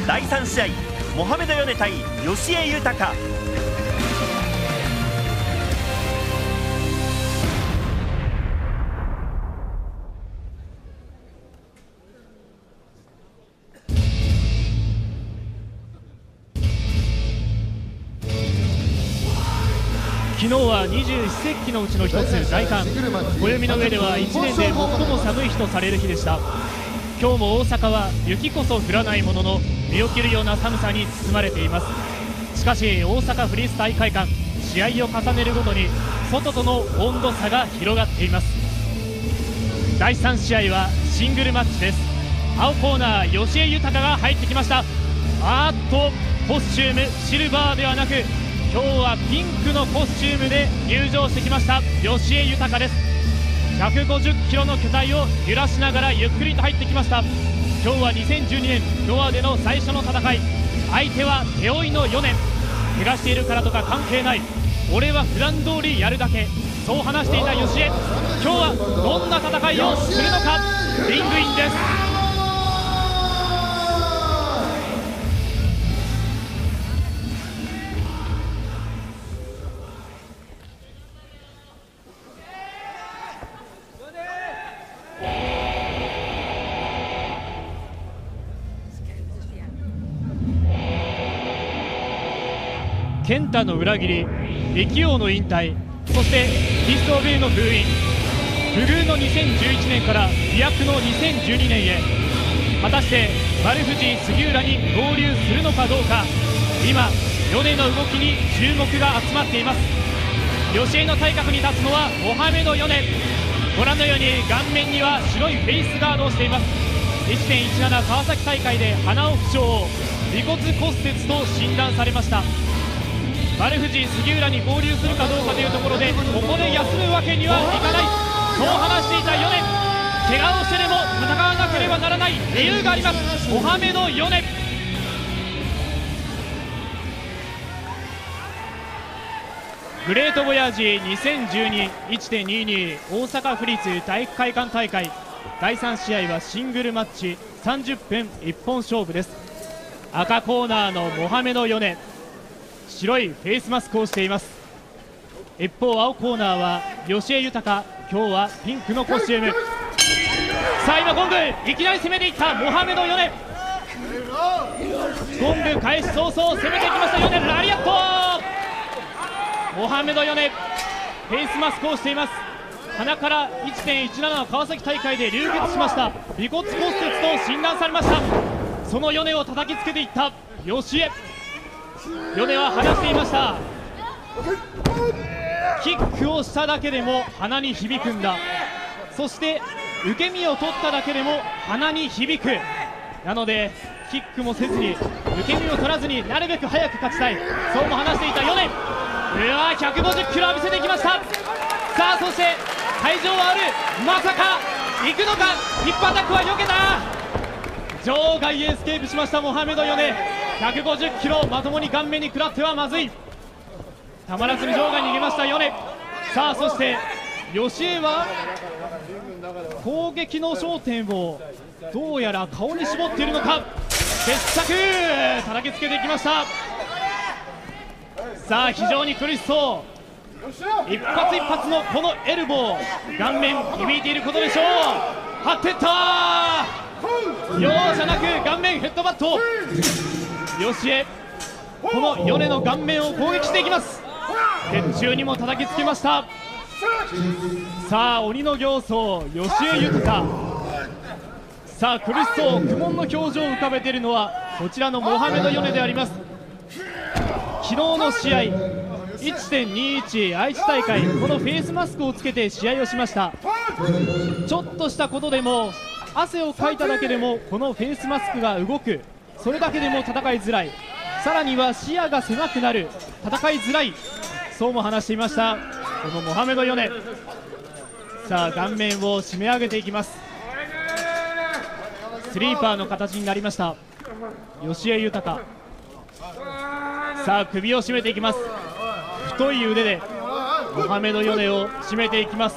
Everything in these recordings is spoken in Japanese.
第3試合、モハメド・ヨネ対吉江豊。 昨日は二十四節気のうちの一つ、大寒。暦の上では1年で最も寒い日とされる日でした。今日も大阪は雪こそ降らないものの身を切るような寒さに包まれています。しかし大阪府立体育会館、試合を重ねるごとに外との温度差が広がっています。第3試合はシングルマッチです。青コーナー吉江豊が入ってきました。コスチュームシルバーではなく、今日はピンクのコスチュームで入場してきました吉江豊です。150キロの巨体を揺らしながらゆっくりと入ってきました。今日は2012年ノアでの最初の戦い、相手は手負いの4年。怪我しているからとか関係ない、俺は普段通りやるだけ、そう話していた吉江。今日はどんな戦いをするのか。リングインです。健太の裏切り、力王の引退、そしてヒストーベイの封印、不遇の2011年から飛躍の2012年へ。果たして丸藤杉浦に合流するのかどうか。今米の動きに注目が集まっています。吉江の対角に立つのはモハメド・ヨネ。ご覧のように顔面には白いフェイスガードをしています。 1.17 川崎大会で鼻を負傷、尾骨骨折と診断されました。丸藤杉浦に合流するかどうかというところで、ここで休むわけにはいかない、そう話していたヨネ。怪我をしてでも戦わなければならない理由があります。モハメド・ヨネ。グレートボヤージ 2012-1.22 大阪府立体育会館大会第3試合はシングルマッチ30分一本勝負です。赤コーナーのモハメド・ヨネ、白いフェイスマスクをしています。一方青コーナーは吉江豊、今日はピンクのコスチューム。さあ今ゴング、いきなり攻めていったモハメド・ヨネ。ゴング開始早々攻めていきましたヨネ。ラリアット。モハメド・ヨネフェイスマスクをしています。鼻から 1.17 の川崎大会で流血しました。尾骨骨折と診断されました。そのヨネを叩きつけていった吉江。ヨネは話していました。キックをしただけでも鼻に響くんだ、そして受け身を取っただけでも鼻に響く。なのでキックもせずに受け身を取らずになるべく早く勝ちたい、そうも話していたヨネ。150キロを見せてきました。さあそして会場はある、まさか行くのか。ヒップアタックは避けた。場外エスケープしましたモハメド・ヨネ。150キロまともに顔面に食らってはまずい。たまらずに場外に逃げましたヨネ。さあそして吉江は攻撃の焦点をどうやら顔に絞っているのか。決着叩きつけていきました。さあ非常に苦しそう、一発一発のこのエルボー、顔面響いていることでしょう。張っていった、容赦なく顔面ヘッドバット。吉江、この米の顔面を攻撃していきます。鉄柱にも叩きつけました。さあ鬼の形相吉江豊。さあ苦しそう苦悶の表情を浮かべているのはこちらのモハメド・ヨネであります。昨日の試合 1.21 愛知大会、このフェイスマスクをつけて試合をしました。ちょっとしたことでも汗をかいただけでもこのフェイスマスクが動く、それだけでも戦いづらい、さらには視野が狭くなる、戦いづらい、そうも話していましたこのモハメド・ヨネ。さあ顔面を締め上げていきます。スリーパーの形になりました吉江豊。さあ首を締めていきます。太い腕でモハメド・ヨネを締めていきます。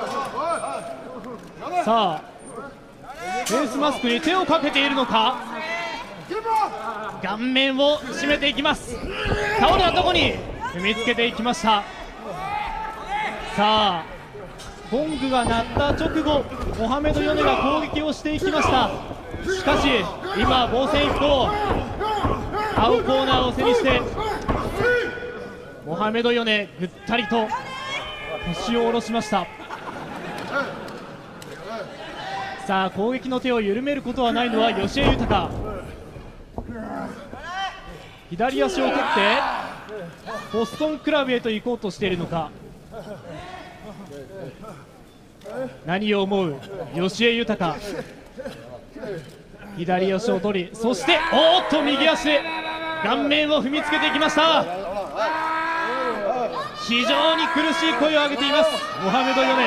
さあフェイスマスクに手をかけているのか。 顔面を締めていきます。倒れたとこに踏みつけていきました。さあゴングが鳴った直後、モハメド・ヨネが攻撃をしていきました。しかし今防戦一方、青コーナーを背にしてモハメド・ヨネぐったりと腰を下ろしました。さあ攻撃の手を緩めることはないのは吉江豊。左足を取ってボストンクラブへと行こうとしているのか、何を思う吉江豊。左足を取り、そしておーっと右足で顔面を踏みつけていきました。非常に苦しい声を上げていますモハメド・ヨネ。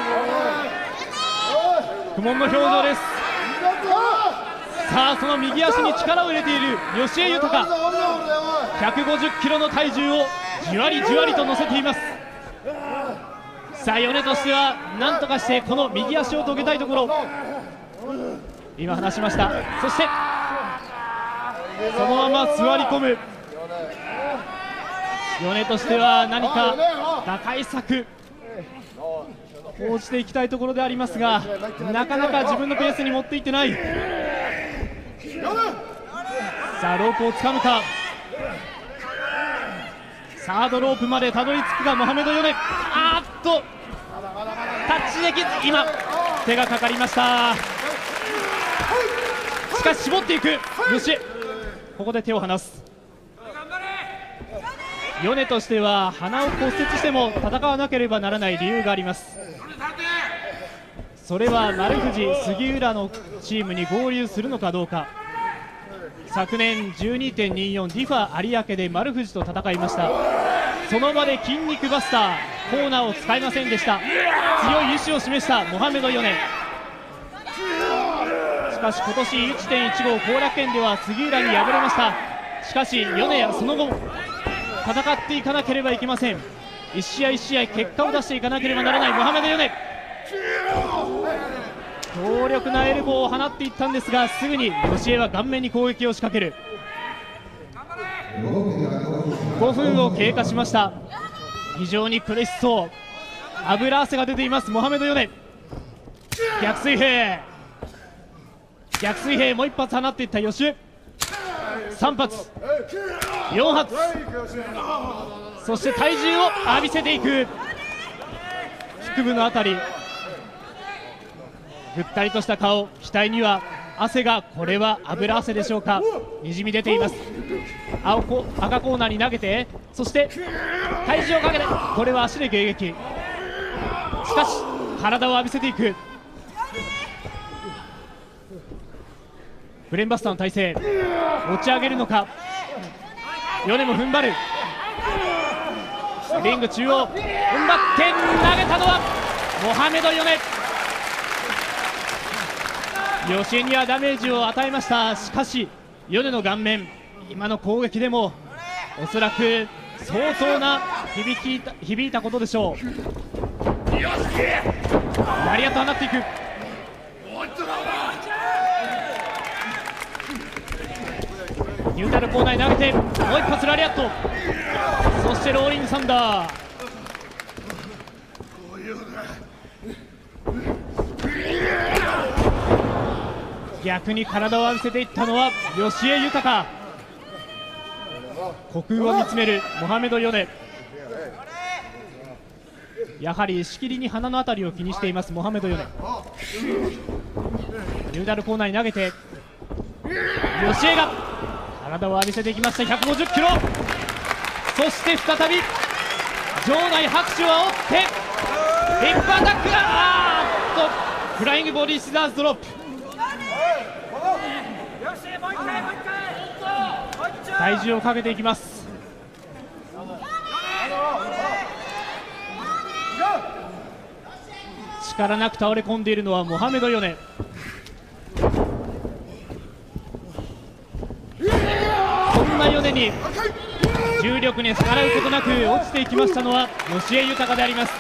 苦悶の表情です。さあその右足に力を入れている吉江豊、150キロの体重をじわりじわりと乗せています。さあヨネとしては何とかしてこの右足を遂げたいところ。今離しました。そしてそのまま座り込む。ヨネとしては何か打開策講じていきたいところでありますが、なかなか自分のペースに持っていってない。さあロープをつかむか。サードロープまでたどり着くがモハメド・ヨネ。あーっとタッチできず、今手がかかりました。しかし絞っていく吉江、ここで手を離す。ヨネとしては鼻を骨折しても戦わなければならない理由があります。それは丸藤杉浦のチームに合流するのかどうか。昨年 12.24 ディファ有明で丸藤と戦いました。その場で筋肉バスターコーナーを使いませんでした。強い意志を示したモハメド・ヨネ。しかし今年 1.15 後楽園では杉浦に敗れました。しかしヨネやその後戦っていかなければいけません。1試合1試合結果を出していかなければならないモハメド・ヨネ。強力なエルボーを放っていったんですが、すぐに吉江は顔面に攻撃を仕掛ける。5分を経過しました。非常に苦しそう、油汗が出ていますモハメド・ヨネ。逆水平、逆水平、もう1発放っていった吉江。3発4発、そして体重を浴びせていく。腹部のあたりぐったりとした顔、額には汗が、これは油汗でしょうか、にじみ出ています。赤コーナーに投げて、そして体重をかけて、これは足で迎撃。しかし体を浴びせていく。ブレンバスターの体勢、持ち上げるのか。ヨネも踏ん張る。リング中央踏ん張って投げたのはモハメド・ヨネ。吉江にはダメージを与えました。しかしヨネの顔面、今の攻撃でもおそらく相当な響いたことでしょう。ラリアット放っていく。ニュートラルコーナーに投げてもう一発ラリアット、そしてローリングサンダー。逆に体を浴びせていったのは吉江豊。虚空を見つめるモハメド・ヨネ。やはりしきりに鼻のあたりを気にしていますモハメド・ヨネ。ニューダルコーナーに投げて吉江が体を浴びせていきました。150キロ、そして再び場内拍手を煽ってビッグアタックがフライングボディシザーズドロップ。体重をかけていきます。力なく倒れ込んでいるのはモハメド・ヨネ。そんなヨネに重力に逆らうことなく落ちていきましたのは吉江豊であります。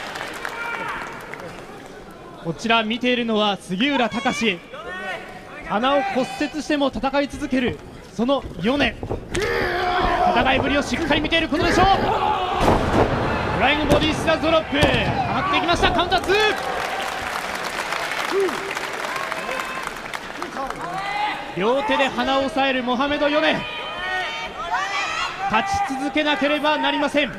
こちら見ているのは杉浦隆。 鼻を骨折しても戦い続けるその米、戦いぶりをしっかり見ていることでしょう。フライングボディスラッズドロップ上がっていきました。カウンター2、両手で鼻を押さえるモハメド・ヨネ、立ち続けなければなりません。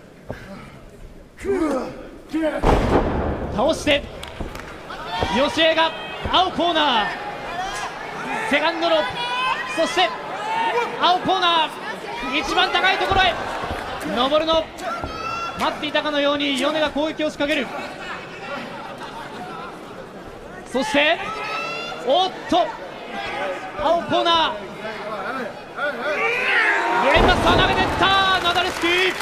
倒してヨシエが青コーナー、セカンドロープ、そして青コーナー一番高いところへ登るの待っていたかのようにヨネが攻撃を仕掛ける。そしておっと青コーナーブレンダスター投げていったナダルスキー、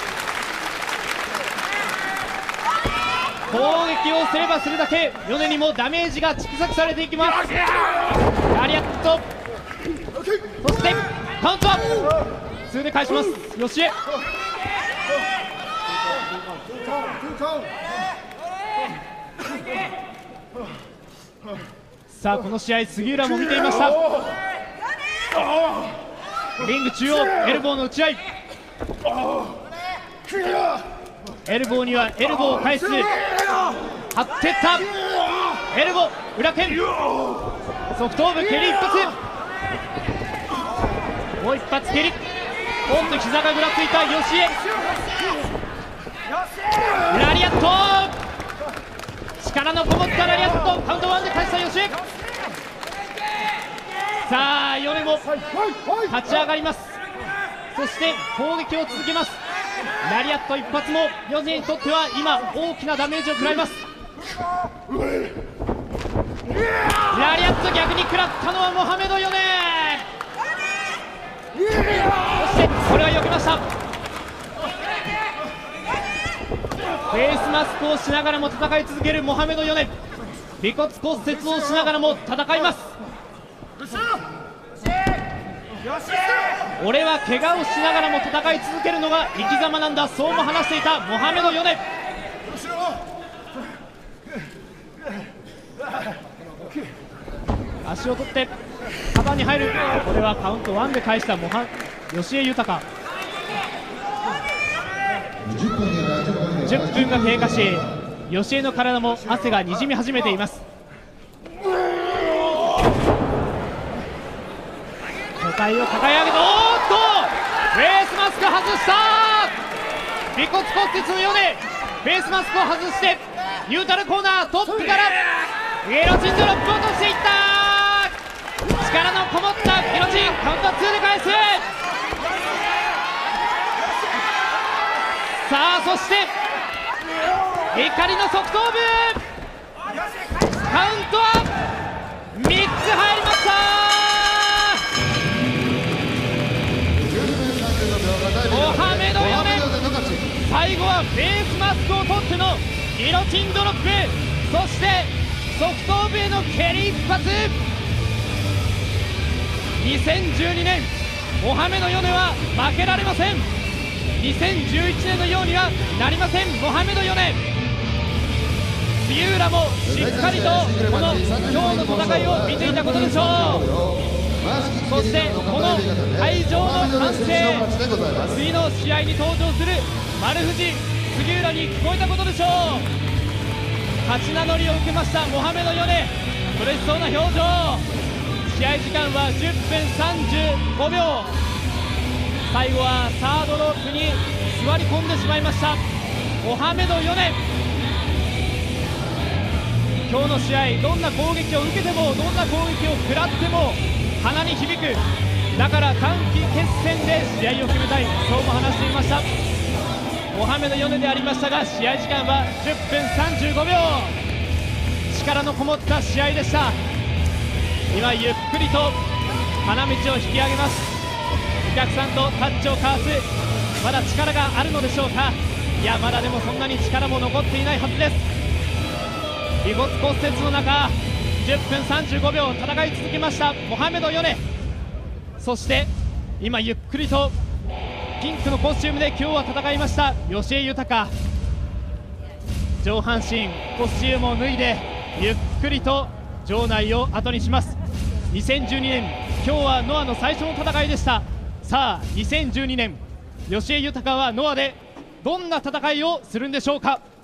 攻撃をすればするだけヨネにもダメージが蓄積されていきます。ラリアット、そしてカウントアップ2で返しますヨシエ。さあこの試合杉浦も見ていました。リング中央エルボーの打ち合い、エルボーにはエルボーを返す、張っていったエルボー裏剣、側頭部蹴り一発、もう一発蹴り、おっと膝がぐらついたヨシエ、ラリアット、力のこもったラリアット、カウント1で返したヨシエ。さあヨネも立ち上がります。そして攻撃を続けます。ラリアット一発もヨネにとっては今大きなダメージを食らいます。ラリアット逆に食らったのはモハメド・ヨネ、そしてこれは避けました。フェイスマスクをしながらも戦い続けるモハメド・ヨネ、尾骨骨折をしながらも戦います。俺は怪我をしながらも戦い続けるのが生き様なんだ、そうも話していたモハメド・ヨネ。足を取ってカバーに入る、これはカウント1で返したヨシエ豊。10分が経過しヨシエの体も汗がにじみ始めています。巨体を抱え上げて、おーっとフェイスマスク外した、尾骨骨折のヨネフェイスマスクを外してニュートラルコーナートップからギロチンドロップを落としていった、力のこもったギロチンカウント2で返す。さあそして怒りの側頭部カウントは3つ入りました。モハメド・ヨネ、最後はフェイスマスクを取ってのギロチンドロップ、そして側頭部への蹴り一発。2012年モハメド・ヨネは負けられません。2011年のようにはなりません。モハメド・ヨネ、杉浦もしっかりとこの今日の戦いを見ていたことでしょう。そしてこの会場の歓声、次の試合に登場する丸藤杉浦に聞こえたことでしょう。勝ち名乗りを受けましたモハメド・ヨネ、嬉しそうな表情。試合時間は10分35秒、最後はサードロープに座り込んでしまいましたモハメド・ヨネ。今日の試合どんな攻撃を受けてもどんな攻撃を食らっても鼻に響く、だから短期決戦で試合を決めたい、そうも話していましたモハメド・ヨネでありましたが、試合時間は10分35秒、力のこもった試合でした。今ゆっくりと花道を引き上げます。お客さんとタッチを交わす、まだ力があるのでしょうか。いやまだでもそんなに力も残っていないはずです。尾骨骨折の中10分35秒戦い続けましたモハメド・ヨネ。そして今ゆっくりとピンクのコスチュームで今日は戦いましたヨシエ豊、上半身コスチュームを脱いでゆっくりと場内を後にします。 2012年、今日はノアの最初の戦いでした。さあ2012年、吉江豊はノアでどんな戦いをするんでしょうか。